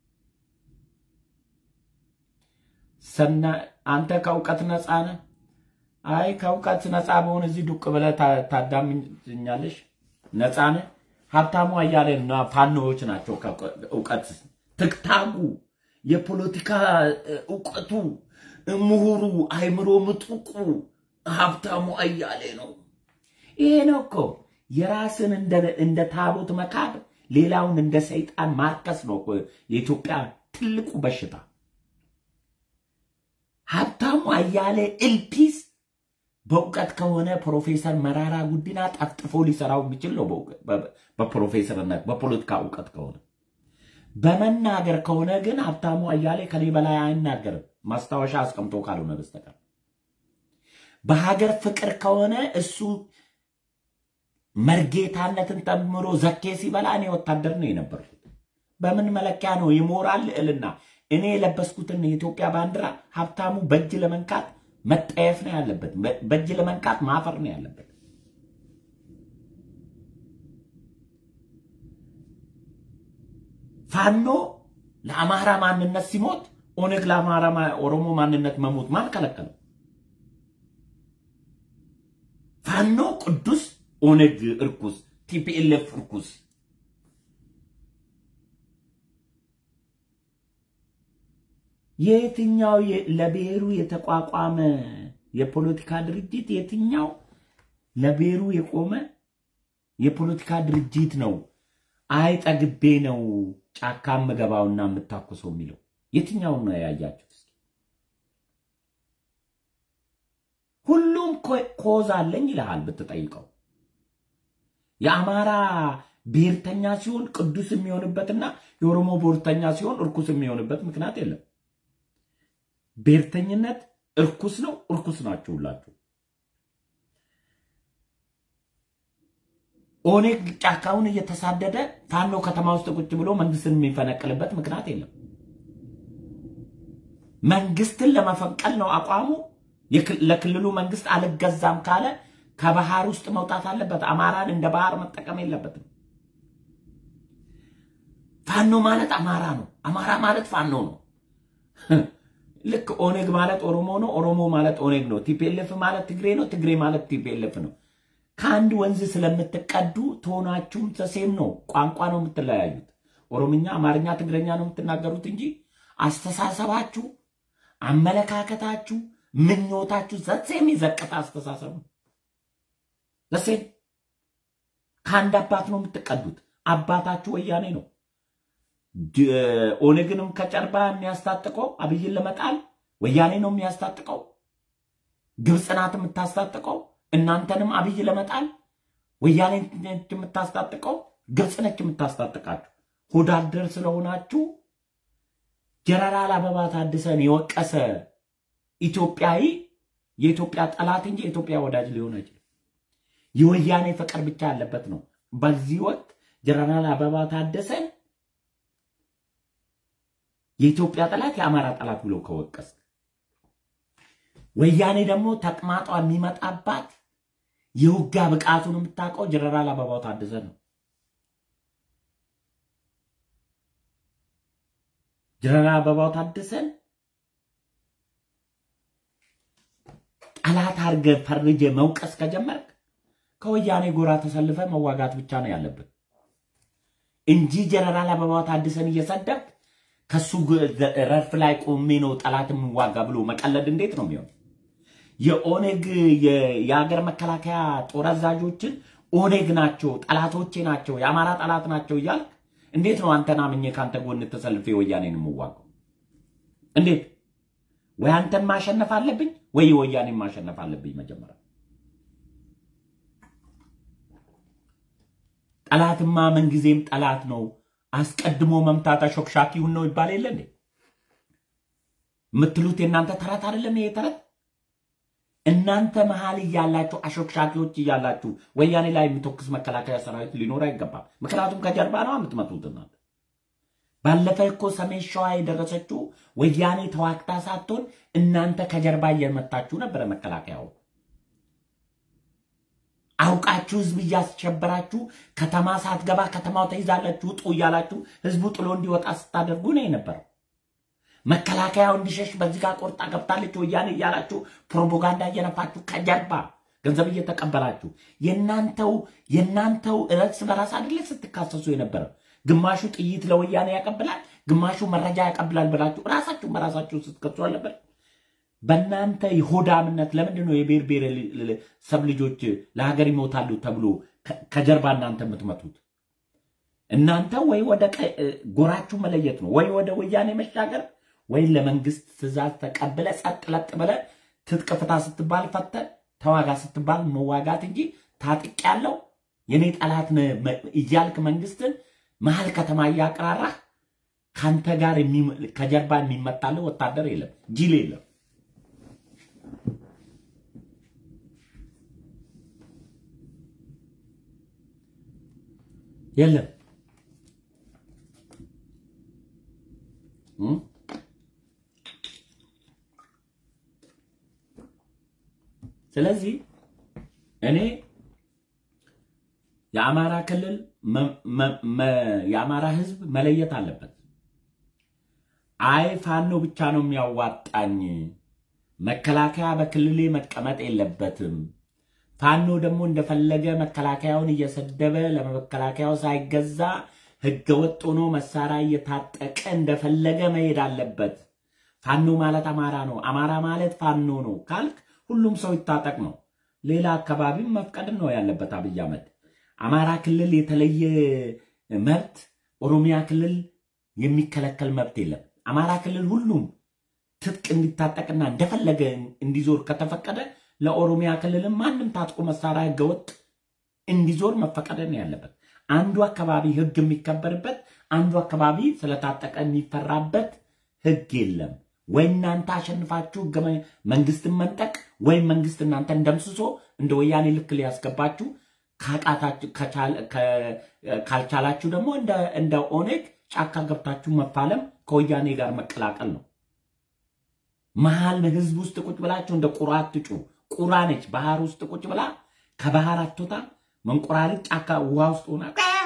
ሰና አንተ ከውቀት ነፃ ነህ አይ ከውቀት ነፃ በሆነ እዚህ ዱቅ ብለ ታዳምኛለሽ ነፃ ነህ ሀብታሙ አያሌና ፋኖዎች ናቸው ከውቀት ትክታጉ የፖለቲካ ዕውቀቱ ምሁሩ አይምሮ ምጥቁ ሀብታሙ አያሌ ነው ይሄ ነው እኮ የራስን እንደ እንደ ታቦት መካድ ሌላውን እንደ ሰይጣን ማርከስ ነው የኢትዮጵያ ትልቁ በሽታ ሀብታሙ አያሌ ኤልፒስ በእውቀት ከሆነ ፕሮፌሰር መራራ ጉዲና ጠፍጥፎ ሊሰራው የሚችል ነው በፕሮፌሰርነት በፖለቲካ ዕውቀት ከሆነ በመናገር ከሆነ ግን ሀብታሙ አያሌ ከኔ በላይ አይናገርም ማስታወሻ አስቀምጦ ካልሆነ በስተቀር በሀገር ፍቅር ከሆነ እሱ መርጌታነትን ተምሮ ዘኬ ሲበላ እኔ ወታደር ነው የነበርኩት በምን መለኪያ ነው ይሞራል እልና እኔ ለበስኩትን የኢትዮጵያ ባንዲራ ሀብታሙ በእጅ ለመንካት መጠየፍ ነው ያለበት በእጅ ለመንካት ማፈር ነው ያለበት ፋኖ ለአማራ ማንነት ሲሞት ኦነግ ለአማራ ኦሮሞ ማንነት መሞት ማን ከለከለ ፋኖ ቅዱስ ኦነግ እርኩስ ቲፒኤልኤፍ እርኩስ የትኛው ለብሔሩ የተቋቋመ የፖለቲካ ድርጅት የትኛው ለብሔሩ የቆመ የፖለቲካ ድርጅት ነው አይጠግቤ ነው ጫካም መገባውና መታከሰው የሚለው የትኛው ነው ያያችሁት ሁሉም ኮዝ አለኝ ይላል በተጠይቀው የአማራ ብሔርተኛ ሲሆን ቅዱስ የሚሆንበትና የኦሮሞ ብሔርተኛ ሲሆን እርኩስ የሚሆንበት ምክንያት የለም ብሔርተኝነት እርኩስ ነው እርኩስ ናቸው ሁላችሁ ኦኔግ ጫካውን እየተሳደደ ፋኖ ከተማ ውስጥ ቁጭ ብሎ መንግስትን የሚፈነቅልበት ምክንያት የለም መንግስትን ለመፈንቀል ነው አቋሙ ለክልሉ መንግስት አልገዛም ካለ ከባህር ውስጥ መውጣት አለበት አማራን እንደ ባህር መጠቀም የለበትም ፋኖ ማለት አማራ ነው አማራ ማለት ፋኖ ነው ልክ ኦኔግ ማለት ኦሮሞ ነው ኦሮሞ ማለት ኦኔግ ነው ቲፒኤልኤፍ ማለት ትግሬ ነው ትግሬ ማለት ቲፒኤልኤፍ ነው ካንድ ወንዝ ስለምትቀዱ ቶናችሁም ተሴም ነው ቋንቋ ነው የምትለያዩት ኦሮምኛ አማርኛ ትግሬኛ ነው የምትናገሩት እንጂ አስተሳሰባችሁ አመለካከታችሁ ምኞታችሁ ዘሴም ይዘቀጣ አስተሳሰብ ዘሴም ካንድ አባት ነው የምትቀዱት አባታችሁ ወያኔ ነው ኦኔግንም ከጨርባ የሚያስታጥቀው አብይን ለመጣል ወያኔ ነው የሚያስታጥቀው ግብጽናት የምታስታጥቀው እናንተንም አብይ ለመጣል ወያኔ የምታስታጥቀው ግብጽነች የምታስታጥቃችሁ ሆዳደር ስለሆናችሁ ጀነራል አበባ ታደሰን የወቀሰ ኢትዮጵያዊ የኢትዮጵያ ጠላት እንጂ የኢትዮጵያ ወዳጅ ሊሆን አይችልም የወያኔ ፍቅር ብቻ ያለበት ነው በዚህ ወቅት ጀነራል አበባ ታደሰን የኢትዮጵያ ጠላት የአማራ ጠላት ብሎ ከወቀስ ወያኔ ደግሞ ተቅማጧ የሚመጣባት የውጋ ብቃቱን የምታውቀው ጀነራል አበባው ታደሰ ነው ጀነራል አበባው ታደሰን ጠላት አርገ ፈርጀ መውቀስ ከጀመርክ ከወያኔ ጎራ ተሰልፈ መዋጋት ብቻ ነው ያለበት እንጂ ጀነራል አበባው ታደሰን እየሰደብ ከሱ ረፍ ላይ ቆሜ ነው ጠላትም ዋጋ ብሎ መቀለድ እንዴት ነው የሚሆነው የኦኔግ የሀገር መከላከያ ጦር አዛዦችን ኦኔግ ናቸው ጠላቶቼ ናቸው የአማራ ጠላት ናቸው ይላል እንዴት ነው አንተና ምኘ ካንተ ጎን ተሰልፈ ወያኔን መዋጋው እንዴት ወይ አንተን ማሸነፍ አለብኝ ወይ ወያኔን ማሸነፍ አለብኝ መጀመሪያ ጠላትማ ምን ጊዜም ጠላት ነው አስቀድሞ መምታታ ሾክሻኪው ነው ይባል የለ እንዴ ምትሉት እናንተ ተራት አይደለም ይሄ ተራት እናንተ መሃል ያላችሁ አሾክሻኪዎች ያላችሁ ወያኔ ላይ ምትወክስ መከላከያ ሰራዊት ሊኖር አይገባም ምክንያቱም ከጀርባ ነው የምትመጡት እናንተ ባለፈ እኮ ሰሜን ሸዋ የደረሰችው ወያኔ ተዋክታ ሳትሆን እናንተ ከጀርባ እየመታችሁ ነበር መከላከያው አውቃችሁ ህዝብ ያስቸበራችሁ ከተማ ሳትገባ ከተማው ተይዛላችሁ ጡ ያላችሁ ህዝቡ ጥሎ እንዲወጣ ስታደርጉ ነው የነበረው መከላከያው እንዲሸሽ በዚህ ጋር ቆርጣ ገብታለች ወያኔ ያላችሁ ፕሮፓጋንዳ እየነፋችሁ ከጀርባ ገንዘብ እየተቀበላችሁ የናንተው የናንተው እርስ በራስ አይደለ ስትካሰሱ የነበረው ግማሹ ጥይት ለወያኔ ያቀብላል ግማሹ መረጃ ያቀብላል ብላችሁ ራሳችሁ በራሳችሁ ስትከሱ አለበት በእናንተ ይሁዳምነት ለምንድን ነው የቤር ቤር ሰብ ልጆች ለሀገር ይሞታሉ ተብሎ ከጀርባ እናንተ የምትመቱት እናንተ ወይ ወደ ጎራችሁ መለየት ነው ወይ ወደ ወያኔ መሻገር ወይ ለመንግስት ትዛዝ ተቀበለ ጸጥ ለጥ በለ ትጥቅፍታ ስትባል ፈተ ተዋጋ ስትባል መዋጋት እንጂ ታጥቅ ያለው የኔ ጠላት ይያልክ መንግስትን መሃል ከተማ ያቀራራ ካንተ ጋር ከጀርባ የሚመጣለው ወታደር የለም ጂል የለም የለም ስለዚህ እኔ የአማራ ክልል የአማራ ህዝብ መለየት አለበት አይ ፋኖ ብቻ ነው የሚያዋጣኝ መከላከያ በክልሌ መቀመጥ የለበትም ፋኖ ደግሞ እንደፈለገ መከላከያውን እየሰደበ ለመከላከያው ሳይገዛ ህገወጥ ሆኖ መሳሪያ እየታጠቀ እንደፈለገ መሄድ አለበት ፋኖ ማለት አማራ ነው አማራ ማለት ፋኖ ነው ካልክ ሁሉም ሰው ይታጠቅ ነው ሌላ አካባቢ መፍቀድ ነው ያለበት አብይ አህመድ አማራ ክልል የተለየ መብት ኦሮሚያ ክልል የሚከለከል መብት የለም አማራ ክልል ሁሉም ትጥቅ እንዲታጠቅና እንደፈለገ እንዲዞር ከተፈቀደ ለኦሮሚያ ክልል ማንንም ታጥቆ መሳሪያ ህገወጥ እንዲዞር መፈቀድ ነው ያለበት አንዱ አካባቢ ህግ የሚከበርበት አንዱ አካባቢ ስለታጠቀ የሚፈራበት ህግ የለም ወይ እናንተ አሸንፋችሁ መንግስትን መንጠቅ ወይ መንግስት እናንተ እንደምስሶ እንደ ወያኔ ልክ ሊያስገባችሁ ካቃታችሁ ካልቻላችሁ ደግሞ እንደ እንደ ኦኔግ ጫካ ገብታችሁ መፋለም ከወያኔ ጋር መቀላቀል ነው መሃል ህዝብ ውስጥ ቁጭ ብላችሁ እንደ ቁራት ትጩ ቁራነች ባህር ውስጥ ቁጭ ብላ ከባህር አትወጣ መንቆራሪት ጫካ ውሃ ውስጥ ሆና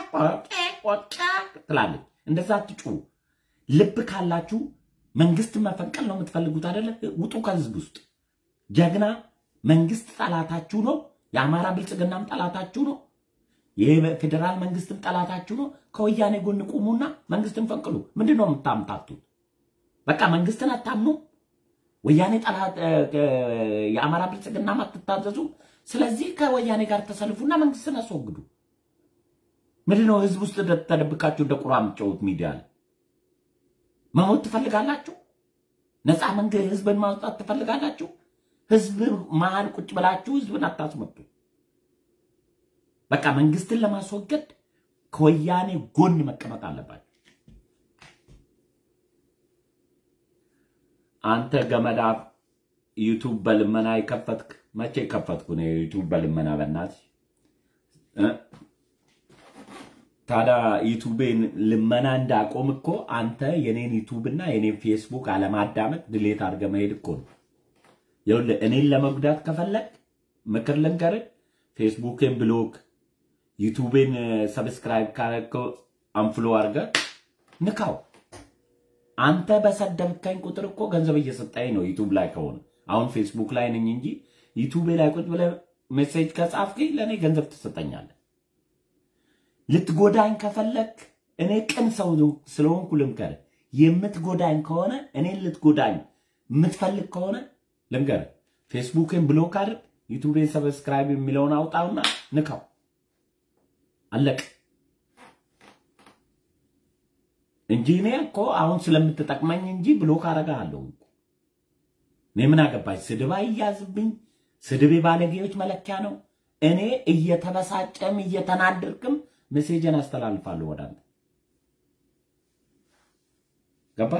ትላለች እንደዛ ትጩ ልብ ካላችሁ መንግስት መፈንቀል ነው የምትፈልጉት አይደለ ውጡ ከህዝብ ውስጥ ጀግና መንግስት ጠላታችሁ ነው የአማራ ብልጽግናም ጠላታችሁ ነው የፌደራል መንግስትም ጠላታችሁ ነው ከወያኔ ጎን ቁሙና መንግስትን ፈንቅሉ ምንድነው የምታምታቱት በቃ መንግስትን አታምኑ ወያኔ ጠላት የአማራ ብልጽግና ማትታዘዙ ስለዚህ ከወያኔ ጋር ተሰልፉና መንግስትን አስወግዱ ምንድነው ህዝብ ውስጥ ተደብቃችሁ እንደ ቁራም ጨውት ሚዲያ ላይ መሞት ትፈልጋላችሁ ነፃ መንገድ ህዝብን ማውጣት ትፈልጋላችሁ ህዝብ ማን ቁጭ ብላችሁ ህዝብን አታስመጡ በቃ መንግስትን ለማስወገድ ከወያኔ ጎን መቀመጥ አለባችሁ አንተ ገመዳ ዩቲዩብ በልመና ይከፈትክ መቼ ከፈትኩ ነው ዩቲዩብ በልመና በእናት ታዳ ዩቲዩብን ልመና እንዳቆም እኮ አንተ የኔን ዩቲዩብ እና የኔን ፌስቡክ አለማዳመጥ ድሌት አድርገ መሄድ እኮ ነው ይኸውልህ እኔን ለመጉዳት ከፈለክ ምክር ልንገር ፌስቡክን ብሎክ ዩቲዩብን ሰብስክራይብ ካረከ አንፍሎ አድርገ ንካው አንተ በሰደብከኝ ቁጥር እኮ ገንዘብ እየሰጠኝ ነው ዩቲዩብ ላይ ከሆነ አሁን ፌስቡክ ላይ ነኝ እንጂ ዩቲዩብ ላይ ቁጭ ብለ ሜሴጅ ከጻፍከኝ ለኔ ገንዘብ ትሰጠኛለህ ልትጎዳኝ ከፈለክ እኔ ቅን ሰው ስለሆንኩ ልምከር የምትጎዳኝ ከሆነ እኔን ልትጎዳኝ የምትፈልግ ከሆነ ልንገር ፌስቡክን ብሎክ አድርግ ዩቲዩብን ሰብስክራይብ የሚለውን አውጣውና ንካው አለቅ እንጂ እኔ እኮ አሁን ስለምትጠቅመኝ እንጂ ብሎክ አረጋለሁ እኔ ምን አገባኝ ስድባ ይያዝብኝ ስድብ ባለጌዎች መለኪያ ነው እኔ እየተበሳጨም እየተናደርክም ሜሴጅን አስተላልፋለሁ ወዳንተ ገባ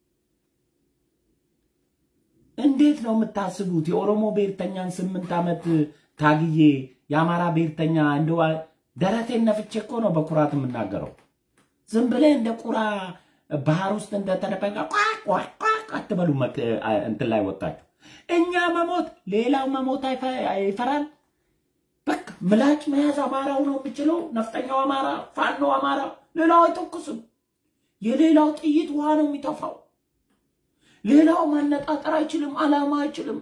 እንዴት ነው የምታስቡት የኦሮሞ ብሔርተኛን ስምንት አመት ታግዬ የአማራ ብሔርተኛ እንደው ደረቴን ነፍቼ እኮ ነው በኩራት የምናገረው ዝም ብለ እንደ ቁራ ባህር ውስጥ እንደ ተደበቀ ቋቋ አትበሉ እንትን ላይ ወጣችሁ እኛ መሞት ሌላው መሞት አይፈራል በቃ ምላጭ መያዝ አማራው ነው የሚችለው ነፍጠኛው አማራ ፋኖ አማራ ሌላው አይተኩስም የሌላው ጥይት ውሃ ነው የሚተፋው ሌላው ማነጣጠር አይችልም አላማ አይችልም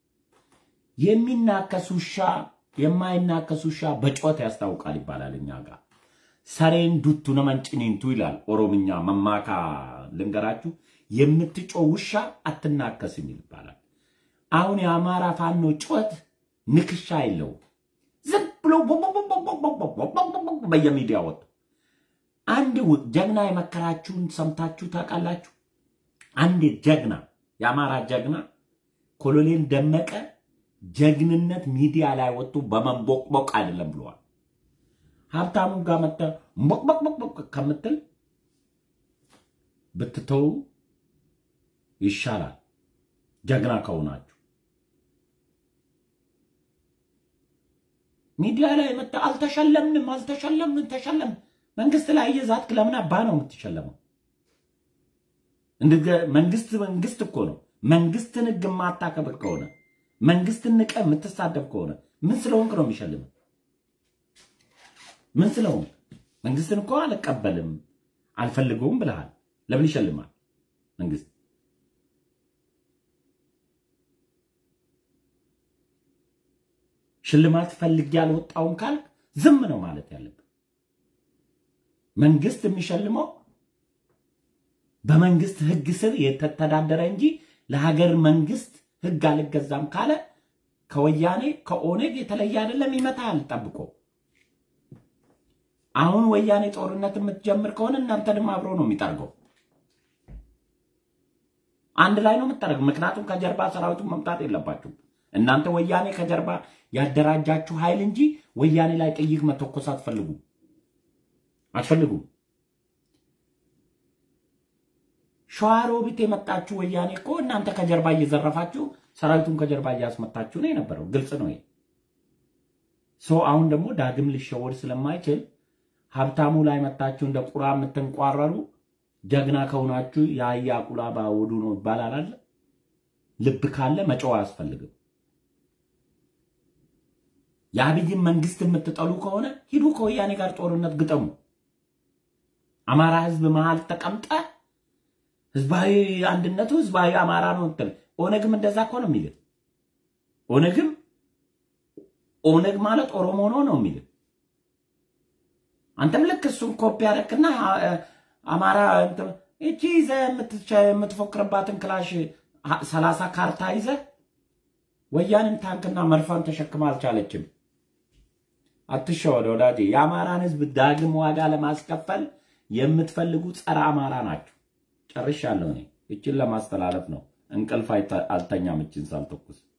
የሚናከሱሻ የማይናከሱሻ በጮት ያስታውቃል ይባላል እኛ ጋር ሰሬን ዱቱ ነመንጭኒንቱ ይላል ኦሮምኛ መማካ ልንገራችሁ የምትጮው ውሻ አትናከስም ይባላል አሁን የአማራ ፋኖ ጮት ንክሻ አይለው ዝም ብሎ በየሚዲያ ወጥ አንድ ጀግና የመከራችሁን ሰምታችሁ ታውቃላችሁ አንድ ጀግና የአማራ ጀግና ኮሎኔል ደመቀ ጀግንነት ሚዲያ ላይ ወጡ በመንቦቅቦቅ አይደለም ብለዋል ሀብታሙ ጋር መጣ ቦቅቦቅ ከምትል ብትተው ይሻላል ጀግና ከሆናችሁ ሚዲያ ላይ መጣ አልተሸለምንም አልተሸለምንም ተሸለም መንግስት ላይ እየዛትክ ለምን አባ ነው የምትሸለመው እንደ መንግስት መንግስት እኮ ነው መንግስትን ህግ ማታከብር ከሆነ መንግስትን ንቀ የምትሳደብ ከሆነ ምን ስለሆንክ ነው የሚሸልመው ምን ስለሆንክ መንግስትን እኮ አልቀበልም አልፈልገውም ብለሃል ለምን ይሸልማል መንግስት ሽልማት ፈልግ ያልወጣውን ካል ዝም ነው ማለት ያለበት መንግስት የሚሸልመው በመንግስት ህግ ስር የተተዳደረ እንጂ ለሀገር መንግስት ህግ አልገዛም ካለ ከወያኔ ከኦኔግ የተለየ አይደለም ይመታል ጠብቆ አሁን ወያኔ ጦርነት የምትጀምር ከሆነ እናንተ ደግሞ አብሮ ነው የሚጠርገው አንድ ላይ ነው የምትጠርገው ምክንያቱም ከጀርባ ሰራዊቱ መምጣት የለባችሁ እናንተ ወያኔ ከጀርባ ያደራጃችሁ ኃይል እንጂ ወያኔ ላይ ጥይቅ መተኮስ አትፈልጉ አትፈልጉ ሸዋሮ ቢት የመጣችሁ ወያኔ እኮ እናንተ ከጀርባ እየዘረፋችሁ ሰራዊቱን ከጀርባ እያስመታችሁ ነው የነበረው ግልጽ ነው ሰው አሁን ደግሞ ዳግም ሊሸወድ ስለማይችል ሀብታሙ ላይ መጣችሁ እንደ ቁራ የምትንቋረሩ ጀግና ከሆናችሁ ያያ ቁላ ባውዱ ነው ይባላል አይደል? ልብ ካለ መጨዋ ያስፈልግም። የአብይ መንግስት የምትጠሉ ከሆነ ሂዱ ከወያኔ ጋር ጦርነት ግጠሙ። አማራ ህዝብ መሃል ተቀምጠ ህዝባዊ አንድነቱ ህዝባዊ አማራ ነው እንትን ኦነግም እንደዛ እኮ ነው የሚል ኦነግም ኦነግ ማለት ኦሮሞ ነው ነው የሚል አንተም ልክ እሱን ኮፒ ያደረክና አማራ እንትን እቺ ዘ የምትፎክርባትን ክላሽ ሰላሳ ካርታ ይዘ ወያንን ታንክና መርፋን ተሸክማ አልቻለችም። አትሸወደ ወዳጄ። የአማራን ህዝብ ዳግም ዋጋ ለማስከፈል የምትፈልጉ ጸረ አማራ ናችሁ። ጨርሻለሁ እኔ እቺን ለማስተላለፍ ነው። እንቅልፍ አልተኛም እቺን ሳልተኩስ